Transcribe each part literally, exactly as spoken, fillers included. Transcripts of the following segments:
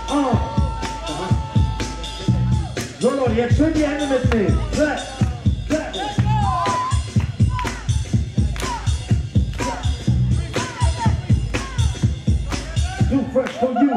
So Leute, jetzt schön die Hände mitnehmen. Clap, clap. Too fresh for you.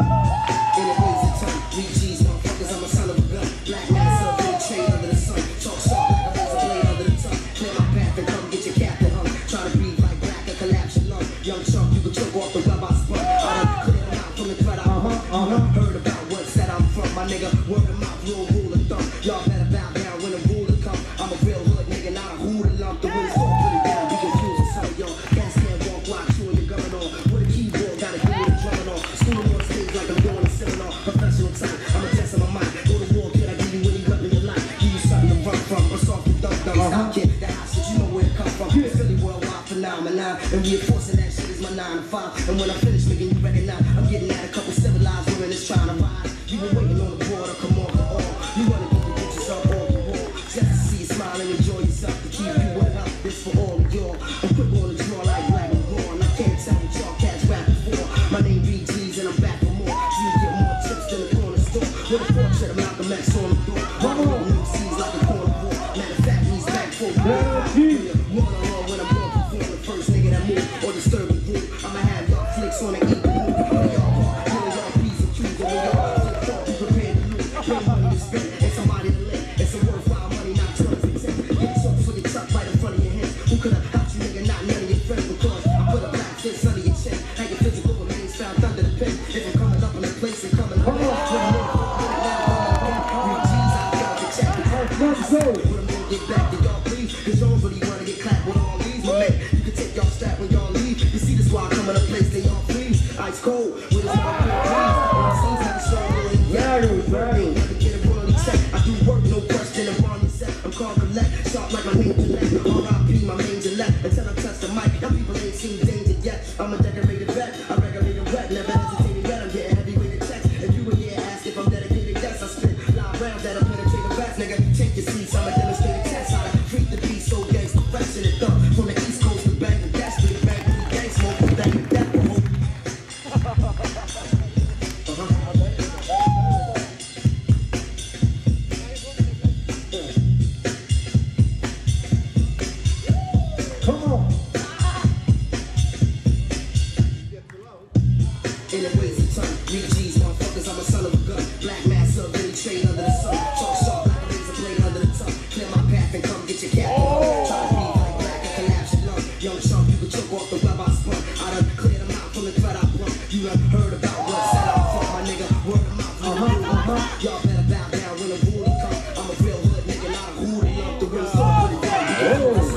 And reinforcing that shit is my nine to five. And when I finish making you recognize, I'm getting at a couple civilized women that's trying to ride. You been waiting on the border, come on, come on. You wanna get the bitches up off the wall. Just to see you smile and enjoy yourself. To keep you with help, this for all of y'all. I'm quick on the draw like black and raw. And I can't tell what y'all cats rapping for. My name B G's and I'm back for more. So you get more tips than the corner store. With a portrait of Malcolm X on the door. One of them new C's like a corner war. Matter of fact, he's back for more. One on one when I'm going perform the first nigga that move or disturb the group. I'ma have y'all flicks on the eat the move. When y'all walk, killing y'all P's and Q's. And when y'all flip off, be prepared to lose. Bring money to spend and somebody to live. And some worthwhile money, not tons and ten. Get soaked for the truck right in front of your head. Who could have helped you, nigga? Not none of your friends. Because I put a black fist under your chin. Had your physical remains found under the pen. If I'm coming up in the place and coming up in the Let's go. Get back to y'all, please. Cause y'all really wanna get clapped with all these. My man, you can take y'all strap when y'all leave. You see the squad coming to place, they all freeze. Ice cold, with his mouth please. Seems like a strong really yeah. Never get a royalty check. I do work, no question. I'm on your set. I'm called collect. Sharp like my name Gillette. R I P, my main Gillette. Until I touch the mic, y'all people ain't seen danger yet. I'm a decorated vet. I regulate a wet. Never hesitated yet. I'm getting heavyweight checks. If you were here, ask if I'm dedicated. Yes, I spit live rounds that I'm penetrating fast, nigga. Take your seats. I'm a demonstrated test. How to treat the beast so gangsta. Flexing it up from the East Coast to Bangladesh. To the bang with the gang smoke. With that and that. Come on. In the ways of time, three G's, motherfuckers, I'm a son of a gun. Black mass up, really trade under the sun. Talk sharp like a razor blade under the tongue. Clear my path and come get your cap on. Try to breathe like black and collapse your lung. Young chump, you can choke off the web I spun. I done cleared them out from the threat I brung. You done heard about what set out from my nigga. Word of mouth, uh-huh, uh-huh. Y'all better bow down when the ruler come. I'm a real hood nigga, not a hooter. Lump the real soul, put it down. Oh.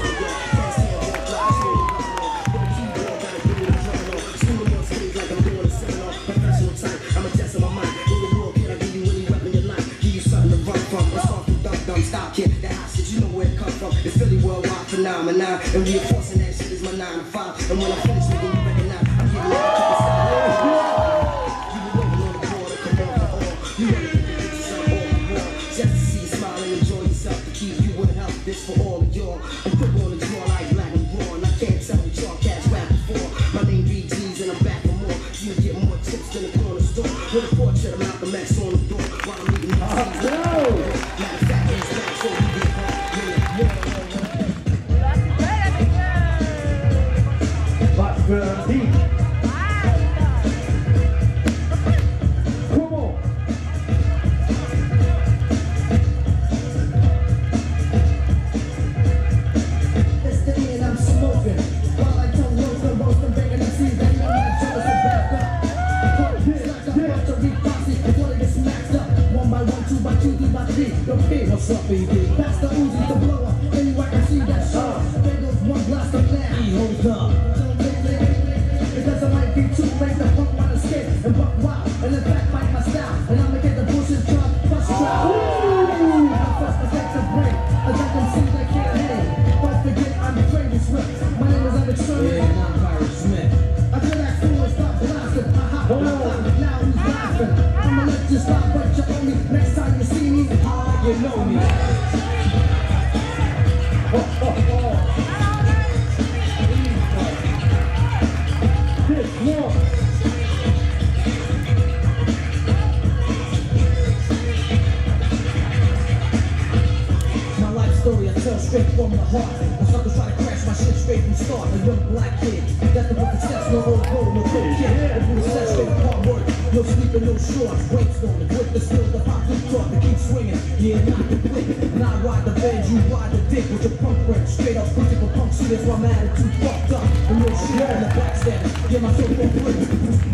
Stop it, that hot shit, you know where it come from. It's Philly worldwide phenomenon. And reinforcing that shit is my nine to five. And when I finish making you recognize, I'm getting that couple styles. You been waiting on the border, come on for all. You wanna get the bitches up all the wall. Just to see you smile and enjoy yourself. To keep you with help, this for all of y'all. I'm quick on the draw like black and raw. And I can't tell what y'all cats rapping for. My name B G's and I'm back for more. So you get more tips than the corner store. With a portrait of Malcolm X on the door. While I'm eating my teeth. Matter of fact, it's back so you get home. Deep. Come on. It's the end I'm smoking. While I don't know the most, I'm banging the seeds. They know I'm jealous of back up. It's like a bunch of reposse. I wanna get smacked up. One by one, two by two, three by three. Don't care. What's up, baby? Pass the Uzi, the blower. Anywhere I see that shot. There goes one blast of land. He holds up. Because I might be too late to pump my escape and buck wild and then backbite my style. And I'ma get the bullshit drug, bust trial. And I first protect the brain. I got them seeds I can't hang. Don't forget I'm the greatest rip. My name is Alex Sherman. Yeah, and I'm Pirate Smith. I feel like fool and stop blasting. I hop on the top, now who's laughing? I'ma let you stop, but you owe me. Next time you see me, you know me. Oh, oh, oh. This one. heart. My suckers try to crash my shit straight from start. A young black kid, that's the book of steps, no old gold, no coke kid. The blue set straight hard work, no sleeping, no shorts. Brainstorming, with the skill, the pop through talk, to keep swinging. Yeah, not the quick. And I ride the bend, you ride the dick with your punk friend. Straight up principal punk shit is why my attitude fucked up. The real shit on the backstand, get my soul for free.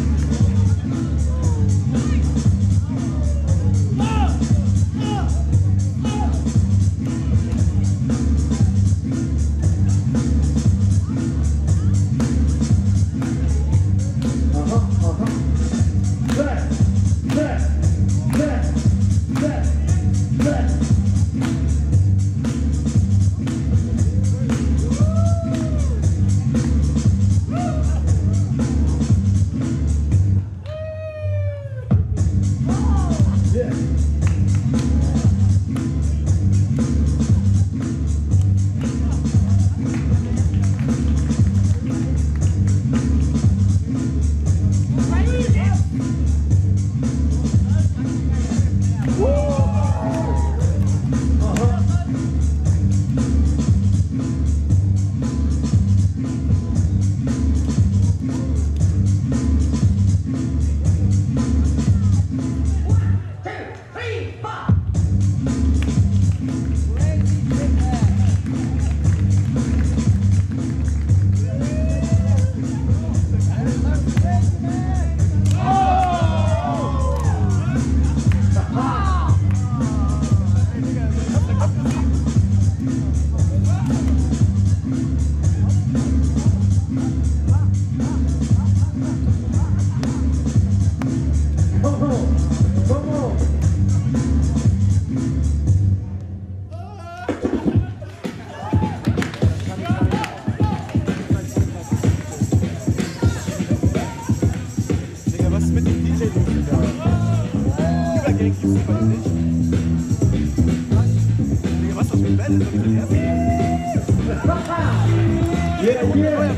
Yeah, yeah.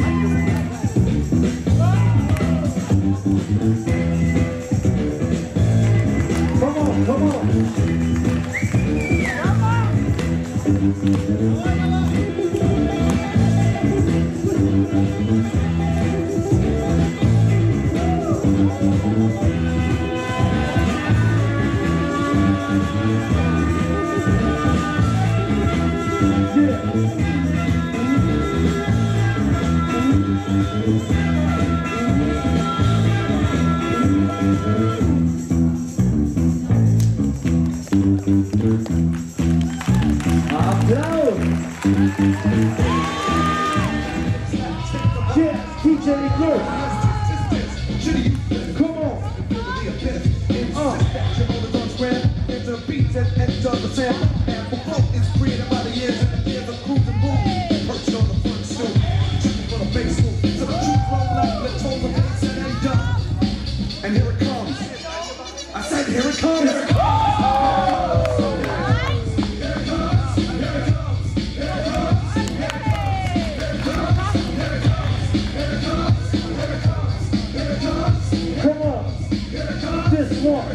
Come on, come on. Yeah, D J Good. Come on. Uh. Into the beats and enter the sound. The flow is created by the years and the years of cruising moves. Perched on the front stool, tripping for the bass move. So the truth roll up, let's hold the bass and ain't done. And here it comes. I said, here it comes. Here it comes. This one.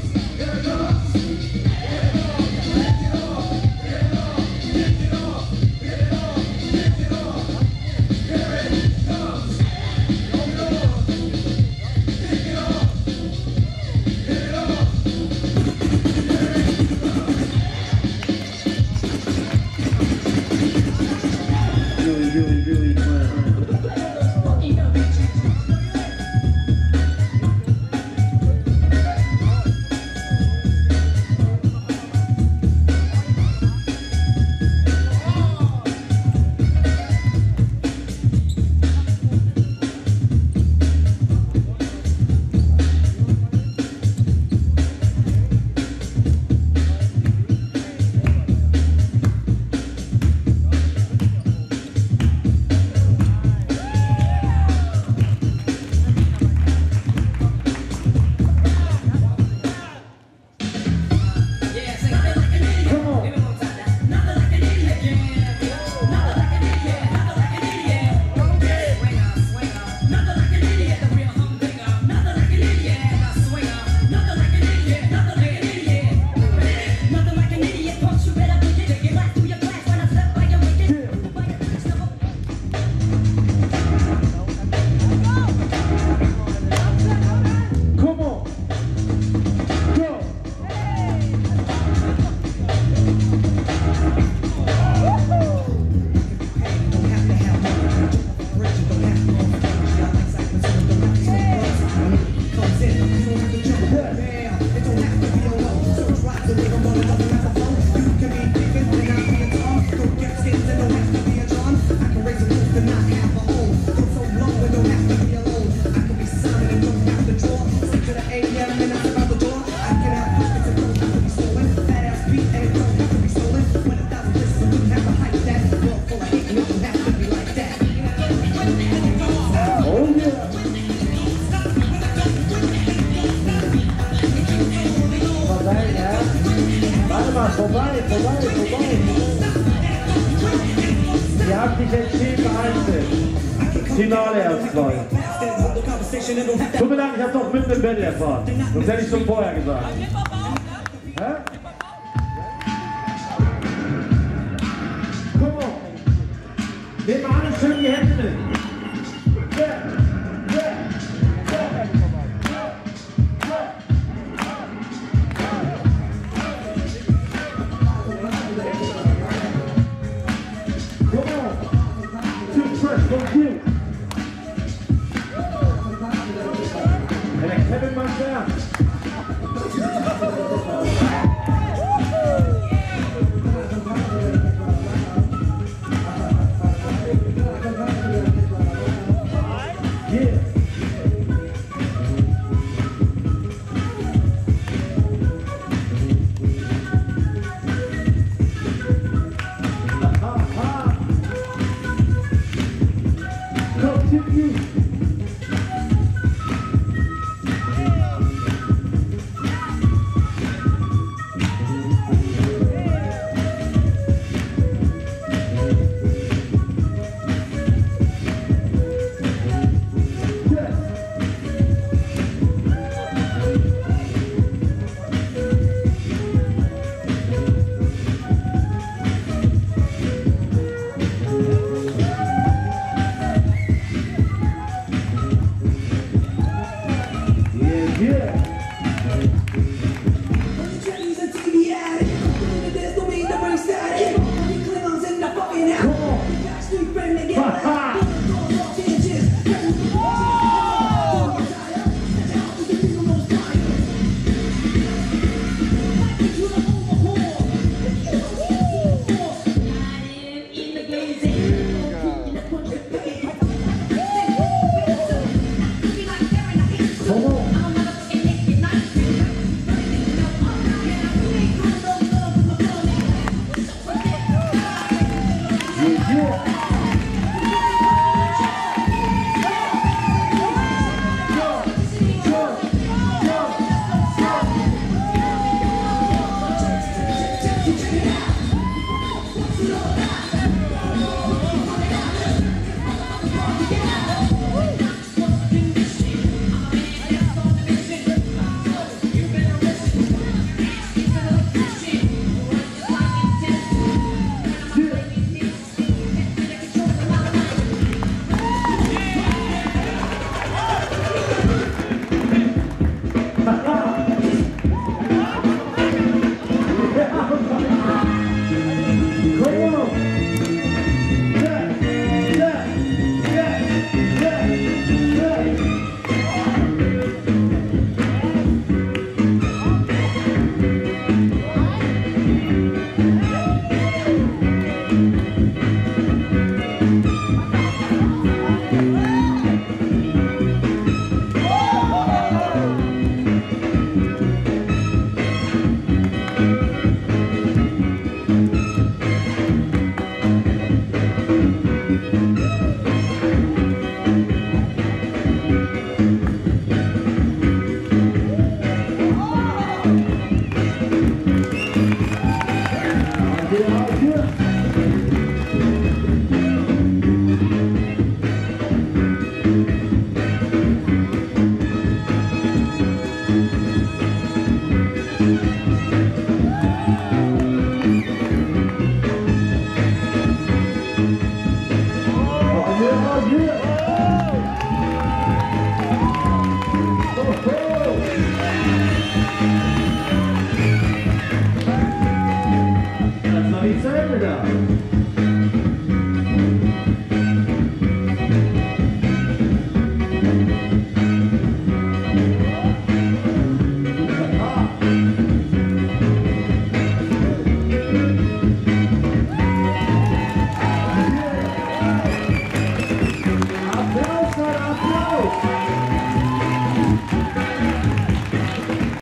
Really, really, really fun. Vorbei, vorbei, vorbei. Ihr habt dich entschieden, einzeln. Finale erstmal. Tut mir leid, ich hab doch mitten im Bett erfahren. Das hätte ich schon vorher gesagt. Hä? Komm on. Nehmt mal alle schön die Hände mit. Yeah, yeah, yeah. Thank you. And I Kevin Marcel. Yeah. Yeah.